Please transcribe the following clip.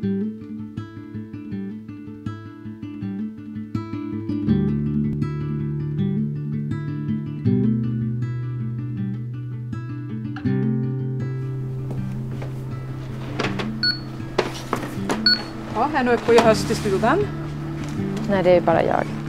Ja, här nu uppe i höst i stugan. Nej, det är bara jag.